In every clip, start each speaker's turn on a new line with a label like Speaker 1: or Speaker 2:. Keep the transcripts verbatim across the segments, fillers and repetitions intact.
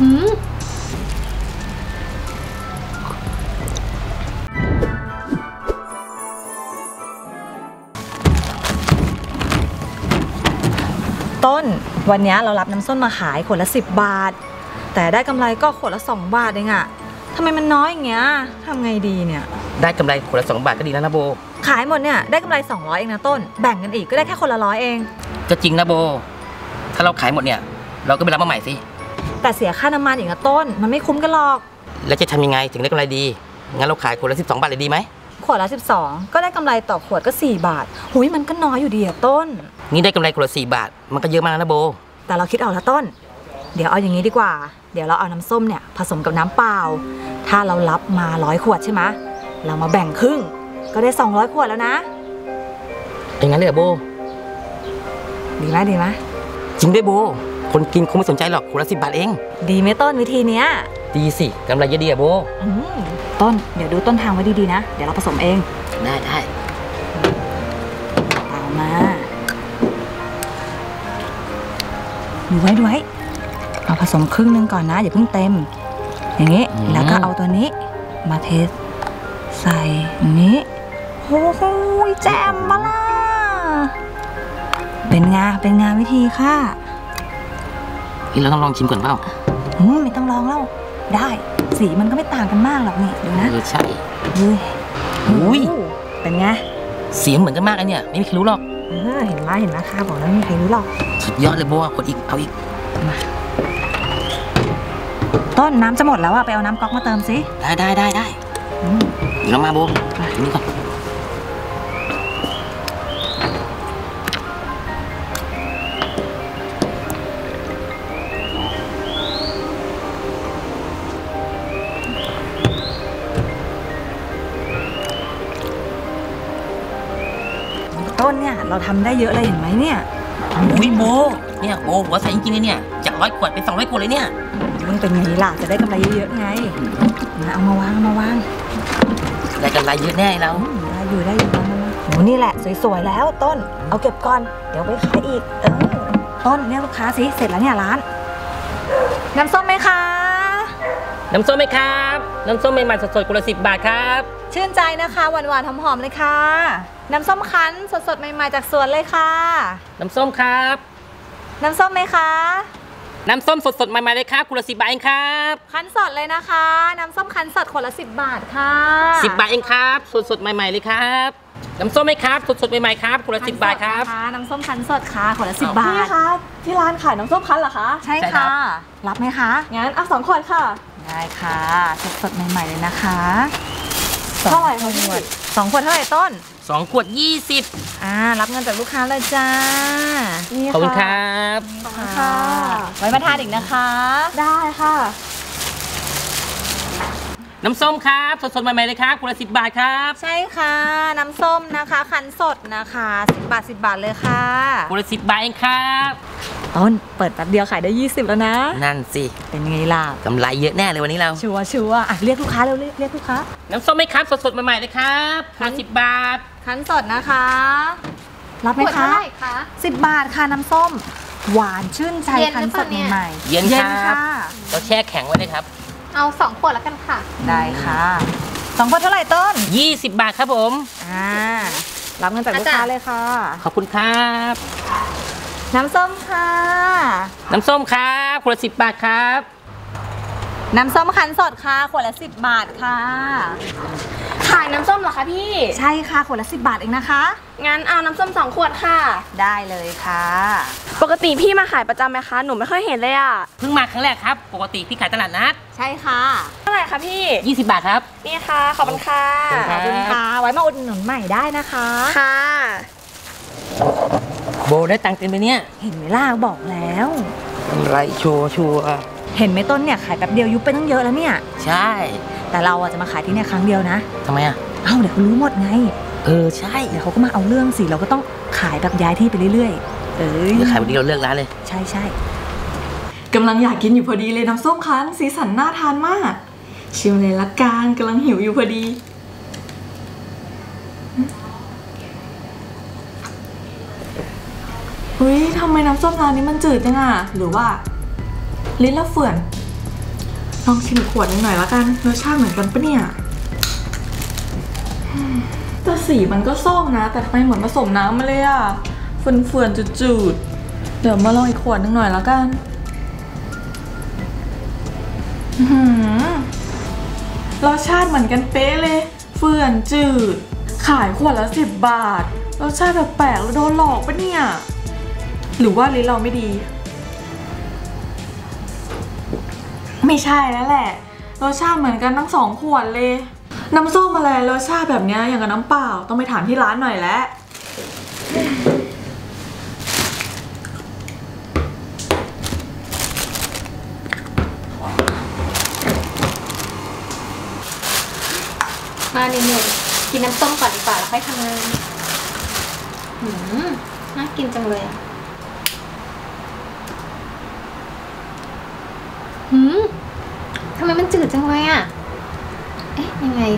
Speaker 1: หืม
Speaker 2: ต้นวันนี้เรารับน้ำส้มมาขายขวดละสิบบาทแต่ได้กำไรก็ขวดละสองบาทเองอะทำไมมันน้อยอย่างเงี้ยทำไงดีเนี่ย
Speaker 3: ได้กำไรขวดละสองบาทก็ดีแล้วนะโบ
Speaker 2: ขายหมดเนี่ยได้กำไรสองร้อยเองนะต้นแบ่งกันอีกก็ได้แค่คนละร้อยเอง
Speaker 3: ก็จริงนะโบถ้าเราขายหมดเนี่ยเราก็ไปรับมาใหม่สิ
Speaker 2: แต่เสียค่าน้ำมันอีกนะต้นมันไม่คุ้มกันหรอก
Speaker 3: แล้วจะทำยังไงถึงได้กำไรดีงั้นเราขายขวดละสิบสองบาทเลยดีไหม
Speaker 2: ขวดละสิบสองก็ได้กำไรต่อขวดก็สี่บาทหุยมันก็น้อยอยู่ดีอะต้น
Speaker 3: นี่ได้กำไรขวดละสี่บาทมันก็เยอะมากนะโบ
Speaker 2: แต่เราคิดออกแล้วต้นเดี๋ยวเอาอย่างนี้ดีกว่าเดี๋ยวเราเอาน้ำส้มเนี่ยผสมกับน้ำเปล่าถ้าเรารับมาร้อยขวดใช่ไหมเรามาแบ่งครึ่งก็ได้สองร้อยขวดแล้วนะ
Speaker 3: อย่างนั้นเลยเหรอโบ
Speaker 2: ดีไหมดีไหม
Speaker 3: จริงด้วยโบคนกินคงไม่สนใจหรอกขวดละสิบบาทเอง
Speaker 2: ดีไหมต้นวิธีเนี้ย
Speaker 3: ดีสิกำไรเยอะดีอะโบ
Speaker 2: ต้นเดี๋ยวดูต้นทางไว้ดีๆนะเดี๋ยวเราผสมเอง
Speaker 3: ได้ได้
Speaker 2: เอามาดูไว้ดูไว้เอาผสมครึ่งนึงก่อนนะอย่าเพิ่งเต็มอย่างนี้แล้วก็เอาตัวนี้มาเทใส่อย่างนี้โอ้โหแจ่มมาล่ะเป็นไงเป็นไงวิธีค่ะ
Speaker 3: นี่เราต้องลองชิมก่อนเปล่า
Speaker 2: อืมไม่ต้องลองแล้วได้สีมันก็ไม่ต่างกันมากหรอกนี่ดูนะ
Speaker 3: เออใช่
Speaker 2: เฮ้ย
Speaker 3: อุ้ย
Speaker 2: เป็นไง
Speaker 3: เสียงเหมือนกันมากไอเนี่ยไม่มีใครรู้หรอก
Speaker 2: เออเห็นไหมเห็นไหมค่ะบอกแล้วไม่มีใครรู้หรอก
Speaker 3: สุดยอดเลยโบว่าคนอีกเอาอีก
Speaker 2: มาต้นน้ำจะหมดแล้วอะไปเอาน้ำก๊อกมาเติมสิ
Speaker 3: ได้ได้ได้ได้เดี๋ยวเรามาโบนี่ก่อน
Speaker 2: ต้นเนี่ยเราทำได้เยอะเลยเห็นไหมเนี่ย
Speaker 3: อุ้ยโบเนี่ยโบหัวใสจริงๆเลยเนี่ยจากร้อยขวดเป็นสองร้อยขวดเลยเนี่ย
Speaker 2: มันเป็นไงล่ะจะได้กำไรเยอะๆไงมาเอามาวางมาวาง
Speaker 3: ได้กำไรเยอะแน่แล้ว
Speaker 2: ได้อยู่ได้อยู่มามาโหนี่แหละสวยๆแล้วต้นเอาเก็บก่อนเดี๋ยวไปขายอีกเออต้นเนี่ยลูกค้าสิเสร็จแล้วเนี่ยร้านน้ำส้มไหมคะ
Speaker 3: น้ำส้มไหมครับน้ำส้มใหม่ๆสดๆขวดละสิบบาทครับ
Speaker 2: ชื่นใจนะคะหวานๆหอมๆเลยค่ะน้ำส้มคั้นสดๆใหม่ๆจากสวนเลยค่ะ
Speaker 3: น้ำส้มครับ
Speaker 2: น้ำส้มไหมคะ
Speaker 3: น้ำส้มสดๆใหม่ๆเลยครับขวดละสิบบาทเองครับ
Speaker 2: คั้นสดเลยนะคะน้ำส้มคั้นสดขวดละสิบบาทค่ะ
Speaker 3: สิบบาทเองครับสดๆใหม่ๆเลยครับน้ำส้มไหมครับสดๆใหม่ๆครับขวดละสิบบาทครับ
Speaker 2: น้ำส้มคั้นสดค่ะขวดละสิบบาทพี่
Speaker 1: คะที่ร้านขายน้ำส้มคั้นเหรอคะ
Speaker 2: ใช่ค่ะรับไหมคะ
Speaker 1: งั้นเอาสองขวดค่ะ
Speaker 2: ได้ค่ะสดๆใหม่ๆเลยนะคะ
Speaker 1: เท่าไหร่คะพี่
Speaker 2: สองขวดเท่าไหร่ต้น
Speaker 3: สองขวดยี่สิบ
Speaker 2: อ่ารับเงินจากลูกค้าเลยจ้า
Speaker 3: ขอบคุณครับ
Speaker 1: ขอบคุณค่ะ
Speaker 2: ไว้มาทานอีกนะคะ
Speaker 1: ได้ค่ะ
Speaker 3: น้ำส้มครับสดๆใหม่ๆเลยครับขวดละสิบบาทครับ
Speaker 2: ใช่ค่ะน้ำส้มนะคะคั้นสดนะคะสิบบาทสิบบาทเลยค่ะ
Speaker 3: ขวดละสิบบาทเองครับ
Speaker 2: ต้นเปิดแป๊บเดียวขายได้ยี่สิบแล้วนะ
Speaker 3: นั่นสิ
Speaker 2: เป็นไงล่ะ
Speaker 3: กำไรเยอะแน่เลยวันนี้เรา
Speaker 2: ชัวร์ชัวร์อ่ะเรียกลูกค้าเร็วเรียกเรียกลูกค้า
Speaker 3: น้ำส้มไหมครับสดๆใหม่ๆเลยครับขวดสิบบาท
Speaker 2: คั้นสดนะคะรับไหมคะสิบบาทค่ะน้ำส้มหวานชื่นใจคั้นสดใหม่
Speaker 3: ๆเย็นครับเราแช่แข็งไว้เลยครับ
Speaker 1: เอาสองขวดแล้วกันค่ะ
Speaker 2: ได้ค่ะสองขวดเท่าไหร่ต้น
Speaker 3: ยี่สิบบาทครับผม
Speaker 2: อ่ารับเงินจากลูกค้าเลยค่ะ
Speaker 3: ขอบคุณครับ
Speaker 2: น้ำส้มค่ะ
Speaker 3: น้ำส้มครับขวดละสิบบาทครับ
Speaker 2: น้ำส้มคั้นสดค่ะขวดละสิบบาทค่ะ
Speaker 1: ขายน้ำส้มเหรอคะพี่
Speaker 2: ใช่ค่ะขวดละสิบบาทเองนะคะ
Speaker 1: งั้นเอาน้ำส้มสองขวดค่ะ
Speaker 2: ได้เลยค่ะ
Speaker 1: ปกติพี่มาขายประจำไหมคะหนูไม่ค่อยเห็นเลยอ่ะ
Speaker 3: เพิ่งมาครั้งแรกครับปกติพี่ขายตลาดนัด
Speaker 2: ใช่ค่ะ
Speaker 1: เท่าไหร่คะพี่
Speaker 3: ยี่สิบบาทครับ
Speaker 1: นี่ค่ะขอบคุณค่ะ
Speaker 2: ขอบคุณค่ะไว้มาอุดหนุนใหม่ได้นะคะ
Speaker 1: ค่ะ
Speaker 3: โบได้ตังค์เต็มไปเนี่ย
Speaker 2: เห็นไหมล่ะบอกแล้ว
Speaker 3: กำไรชัวร์ชัวร์
Speaker 2: เห็นไหมต้นเนี่ยขายแป๊บเดียวยุบไปตั้งเยอะแล้วเนี่ย
Speaker 3: ใช่
Speaker 2: แต่เราจะมาขายที่เนี่ยครั้งเดียวนะ
Speaker 3: ทำไมอ่ะ
Speaker 2: เอ้าเดี๋ยวเขารู้หมดไง
Speaker 3: เออใช่
Speaker 2: เดี๋ยวเขาก็มาเอาเรื่องสิเราก็ต้องขายแบบย้ายที่ไปเรื่อยๆเออ
Speaker 3: ขายวันนี้เราเลิกร้านเลย
Speaker 2: ใช่ใช่
Speaker 1: กำลังอยากกินอยู่พอดีเลยน้ำส้มคั้นสีสันน่าทานมากชิมเลยละกันกำลังหิวอยู่พอดีเฮ้ยทำไมน้ำส้มร้านนี้มันจืดจังอ่ะหรือว่าลิ้นละเฟื่อนองชิมขวดนึงหน่อยละกันรสชาติเหมือนกันปะเนี่ยแต่สีมันก็ส้มนะแต่ทำไมเหมือนผสมน้ำมาเลยอะเฟื่อนๆจืดๆเดี๋ยวมาลองอีกขวดนึงหน่อยละกันรสชาติเหมือนกันเป๊ะเลยเฟื่อนจืดขายขวดละสิบบาทรสชาติแปลกๆแล้วโดนหลอกปะเนี่ยหรือว่าลิ้นเราไม่ดีไม่ใช่แล้วแหละรสชาติเหมือนกันทั้งสองขวดเลยน้ำส้มอะไรรสชาติแบบนี้อย่างกับน้ำเปล่าต้องไปถามที่ร้านหน่อยแล้ว
Speaker 4: มาเหนื่อยๆกินน้ำส้มก่อนดีกว่าแล้วค่อยทำงานหืมน่ากินจังเลยอ่ะหืมทำไมมันจืดจังเลยอ่ะเอ๊ะยังไง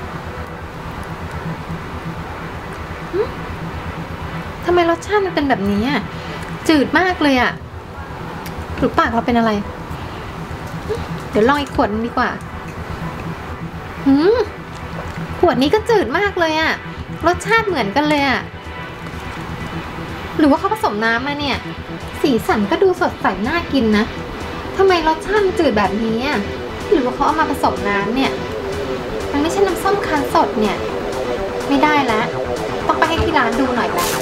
Speaker 4: หืมทำไมรสชาติมันเป็นแบบนี้อ่ะจืดมากเลยอ่ะหรือปากเราเป็นอะไรเดี๋ยวลองอีกขวดนึงดีกว่าหืมขวดนี้ก็จืดมากเลยอะรสชาติเหมือนกันเลยอะหรือว่าเขาผสมน้ำมาเนี่ยสีสันก็ดูสดใสน่ากินนะทำไมรสชาติมันจืดแบบนี้อะหรือว่าเขาเอามาผสมน้ำเนี่ยมันไม่ใช่น้ำส้มคั้นสดเนี่ยไม่ได้แล้วต้องไปให้ที่ร้านดูหน่อยละ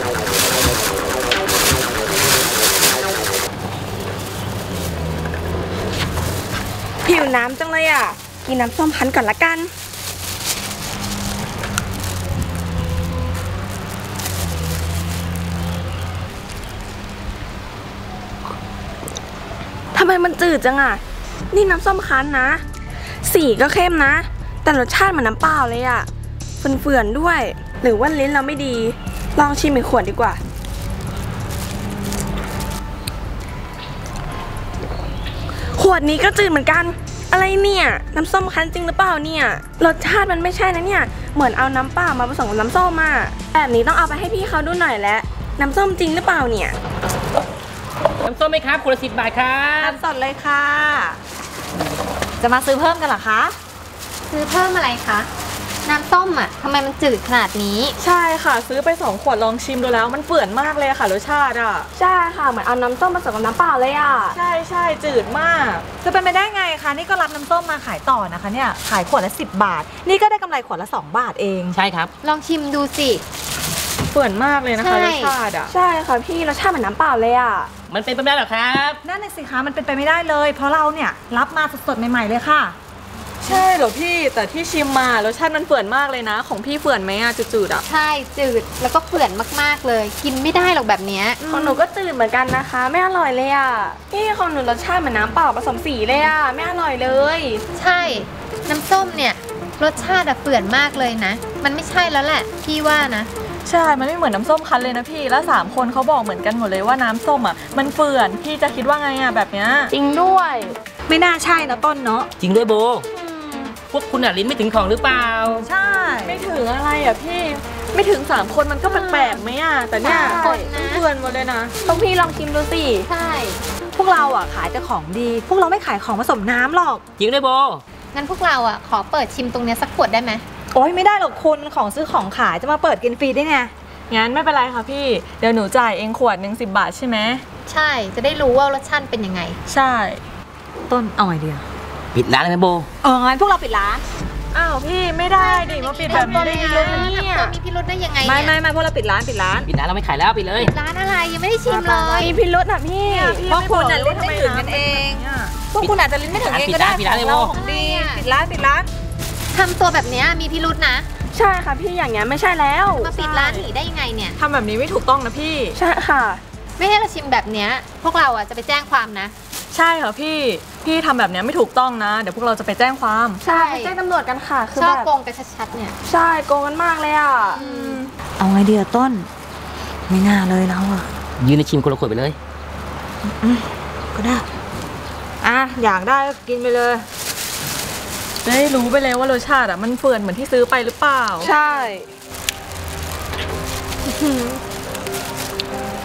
Speaker 5: หิวน้ำจังเลยอ่ะกินน้ำส้มคั้นก่อนละกันทำไมมันจืดจังอ่ะนี่น้ำส้มคั้นนะสีก็เข้มนะแต่รสชาติเหมือนน้ำเปล่าเลยอ่ะเฟื่อนๆด้วยหรือว่าลิ้นเราไม่ดีลองชิมอีกขวดดีกว่าขวดนี้ก็จืดเหมือนกันอะไรเนี่ยน้ำส้มคั้นจริงหรือเปล่าเนี่ยรสชาติมันไม่ใช่นะเนี่ยเหมือนเอาน้ำเปล่ามาผสมกับน้ำส้มมาแบบนี้ต้องเอาไปให้พี่เขาดูหน่อยแล้วน้ำส้มจริงหรือเปล่าเนี่ย
Speaker 3: น้ำส้มไหมครับขวดละสิบบาทครับ
Speaker 2: น้ำสดเลยค่ะจะมาซื้อเพิ่มกันเหรอคะ
Speaker 4: ซื้อเพิ่มอะไรคะน้ำส้มอ่ะทำไมมันจืดขนาดนี้
Speaker 1: ใช่ค่ะซื้อไปสองขวดลองชิมดูแล้วมันเฟื่อนมากเลยค่ะรสชาติอ่ะ
Speaker 5: ใช่ค่ะเหมือนเอาน้ำส้มผสมกับน้ำเปล่าเลยอ่ะ
Speaker 1: ใช่ใช่จืดมาก
Speaker 2: จะเป็นไปได้ไงคะนี่ก็รับน้ำส้มมาขายต่อนะคะเนี่ยขายขวดละสิบบาทนี่ก็ได้กำไรขวดละสองบาทเอง
Speaker 3: ใช่ครับ
Speaker 4: ลองชิมดูสิ
Speaker 1: เฟื่อนมากเลยนะคะรสชาติอ่ะ
Speaker 5: ใช่ค่ะพี่รสชาติเหมือนน้ำเปล่าเลยอ่ะ
Speaker 3: มันเป็นไปไม่ได้หรอครับ
Speaker 2: นั่นน่ะสิคะมันเป็นไปไม่ได้เลยเพราะเราเนี่ยรับมาสดๆใหม่ๆเลยค่ะ
Speaker 1: ใช่เหรอพี่แต่ที่ชิมมารสชาติมันเฟื่อนมากเลยนะของพี่เฟื่อนไหมอะจืดๆอะ
Speaker 4: ใช่จืดแล้วก็เฟื่อนมากๆเลยกินไม่ได้หรอกแบบนี้
Speaker 5: ของหนูก็จืดเหมือนกันนะคะไม่อร่อยเลยอะพี่ของหนูรสชาติเหมือนน้ำเปล่าผสมสีเลยอะไม่อร่อยเลย
Speaker 4: ใช่น้ำส้มเนี่ยรสชาติอะเฟื่อนมากเลยนะมันไม่ใช่แล้วแหละพี่ว่านะ
Speaker 1: ใช่มันไม่เหมือนน้ำส้มคั้นเลยนะพี่แล้วสามคนเขาบอกเหมือนกันหมดเลยว่าน้ำส้มอะมันเฟื่อนพี่จะคิดว่าไงอะแบบเนี้ย
Speaker 5: จริงด้วย
Speaker 2: ไม่น่าใช่นะต้นเนาะ
Speaker 3: จริงด้วยโบพวกคุณอ่ะลิ้นไม่ถึงของหรือเปล่า
Speaker 2: ใช่
Speaker 1: ไม่ถึงอะไรอ่ะพี่ไม่ถึงสามคนมันก็แปลกๆไหมอ่ะแต่เนี่ยเฟื่อนหมดเลยนะ
Speaker 5: ต้องพี่ลองชิมดูสิ
Speaker 4: ใช่
Speaker 2: พวกเราอ่ะขายแต่ของดีพวกเราไม่ขายของผสมน้ำหรอก
Speaker 3: จริงด้วยโบ
Speaker 4: งั้นพวกเราอ่ะขอเปิดชิมตรงนี้สักขวดได้ไหม
Speaker 2: โอ๊ยไม่ได้หรอกคุณของซื้อของขายจะมาเปิดกินฟรีได้ไง
Speaker 1: งั้นไม่เป็นไรค่ะพี่เดี๋ยวหนูจ่ายเองขวดหนึ่งสิบบาทใช่ไหม
Speaker 4: ใช่จะได้รู้ว่ารสชาติเป็นยังไง
Speaker 1: ใช่
Speaker 2: ต้นเอาไงดี
Speaker 3: ปิดร้านเลยไหมโบ
Speaker 2: เอองั้นพวกเราปิดร้าน
Speaker 1: อ้าวพี่ไม่ได้ดิมาปิดแบบนี้ได้ยังไง
Speaker 4: เนี่ยมีพิรุธได้ยังไง
Speaker 2: ไม่ไม่ไม่พวกเราปิดร้านปิดร้าน
Speaker 3: ปิดร้านเราไม่ขายแล้วปิดเลย
Speaker 4: ร้านอะไรยังไม่ได้ชิมเลย
Speaker 5: มีพิรุธอ่ะพี่
Speaker 2: พวกคุณอ่ะลิ้นไม่ถึงกันเองพวกคุณอาจจะลิ้นไม่ถึงเองก็ได้
Speaker 3: ปิดร้านเลยโบ
Speaker 2: ดีปิดร้านปิดร้าน
Speaker 4: ทำตัวแบบนี้มีพิรุธนะ
Speaker 5: ใช่ค่ะพี่อย่างเงี้ยไม่ใช่แล้ว
Speaker 4: มาปิดร้านหนีได้ยังไงเนี่ย
Speaker 1: ทำแบบนี้ไม่ถูกต้องนะพี่
Speaker 5: ใช่ค่ะ
Speaker 4: ไม่ให้เราชิมแบบเนี้ยพวกเราอ่ะจะไปแจ้งความนะ
Speaker 1: ใช่ค่ะพี่พี่ทำแบบนี้ไม่ถูกต้องนะเดี๋ยวพวกเราจะไปแจ้งความ
Speaker 5: ใช่ไปแจ้งตำรวจกันค่ะ
Speaker 4: คือแบบโกงกันชัดๆเนี่ย
Speaker 5: ใช่โกงกันมากเลยอ่ะ
Speaker 2: เอาไงดีอะต้นไม่น่าเลยเราอะ
Speaker 3: ยืนในชิมคนละขวดไปเลย
Speaker 2: ก็ได้อ่ะอยากได้ก็กินไปเลย
Speaker 1: จะได้รู้ไปเลยว่ารสชาติอะมันเฟื่อนเหมือนที่ซื้อไปหรือเปล่า
Speaker 5: ใช่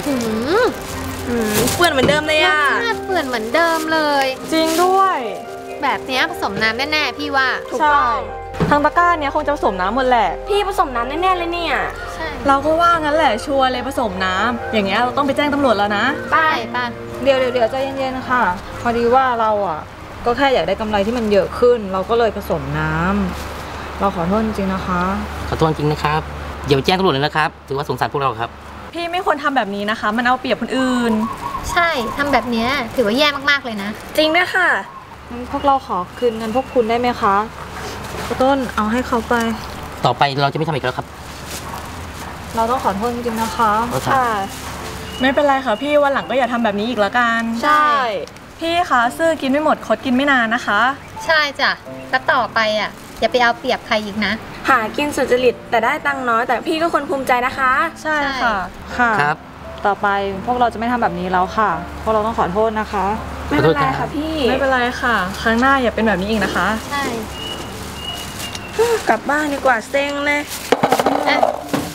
Speaker 4: หืม
Speaker 5: เฟื่อนเหมือนเดิมเลยอ่ะ
Speaker 4: รสชาติเฟื่อนเหมือนเดิมเลย
Speaker 1: จริงด้วย
Speaker 4: แบบเนี้ยผสมน้ำแน่ๆพี่ว่า
Speaker 5: ถูกต้อง
Speaker 1: ทางตะกร้าเนี้ยคงจะผสมน้ำหมดแหละ
Speaker 5: พี่ผสมน้ำแน่ๆเลยเนี่ย
Speaker 4: ใช่
Speaker 1: เราก็ว่างั้นแหละชัวร์เลยผสมน้ำอย่างเงี้ยเราต้องไปแจ้งตำรวจแล้วนะ
Speaker 4: ไปป่ะ
Speaker 2: เดี๋ยวเดี๋ยวเดี๋ยวใจเย็นๆค่ะ พอดีว่าเราอ่ะ ก็แค่อยากได้กำไรที่มันเยอะขึ้น เราก็เลยผสมน้ำเราขอโทษจริงๆนะคะ
Speaker 3: ขอโทษจริงนะครับอย่าไปแจ้งตำรวจเลยนะครับถือว่าสงสารพวกเราครับ
Speaker 1: พี่ไม่ควรทำแบบนี้นะคะ มันเอาเปรียบคนอื่น
Speaker 4: ใช่ทำแบบเนี้ยถือว่าแย่มากๆเลยนะ
Speaker 5: จริงด้วยค่ะ
Speaker 2: งั้นพวกเราขอคืนเงินพวกคุณได้ไหมคะต้นเอาให้เขาไป
Speaker 3: ต่อไปเราจะไม่ทำอีกแล้วครับ
Speaker 2: เราต้องขอโทษจริงๆนะคะ
Speaker 3: ขอโทษครับ
Speaker 1: ไม่เป็นไรค่ะพี่วันหลังก็อย่าทำแบบนี้อีกแล้วกัน
Speaker 4: ใช่
Speaker 1: พี่คะซื้อกินไม่หมดคดกินไม่นานนะคะ
Speaker 4: ใช่จ้ะแล้วต่อไปอ่ะอย่าไปเอาเปรียบใครอีกนะ
Speaker 5: หากินสุจริตแต่ได้ตังค์น้อย แต่พี่ก็ควรภูมิใจนะคะ
Speaker 1: ใช่ค่ะ
Speaker 2: ค่ะ
Speaker 3: ครับ
Speaker 2: ต่อไปพวกเราจะไม่ทำแบบนี้แล้วค่ะ พวกเราต้องขอโทษนะคะ
Speaker 5: ไม่เป็นไรค่ะพี่
Speaker 1: ไม่เป็นไรค่ะ ครั้งหน้าอย่าเป็นแบบนี้อีกนะคะ
Speaker 4: ใช่
Speaker 5: กลับบ้านดีกว่าเซ็งเลย
Speaker 4: อ่ะ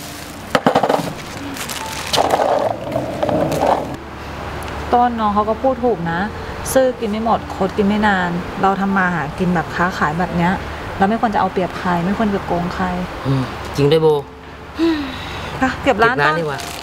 Speaker 2: ต้นน้องเขาก็พูดถูกนะ ซื้อกินไม่หมดคดกินไม่นาน เราทำมาหากินแบบค้าขายแบบเนี้ย เราไม่ควรจะเอาเปรียบใคร ไม่ควรจะโกงใคร
Speaker 3: อืมจริงด้วยโบ
Speaker 2: ค่ะเก็บ
Speaker 3: เก็
Speaker 2: ร้าน
Speaker 3: บร้าน
Speaker 2: ต้น
Speaker 3: ดีกว่า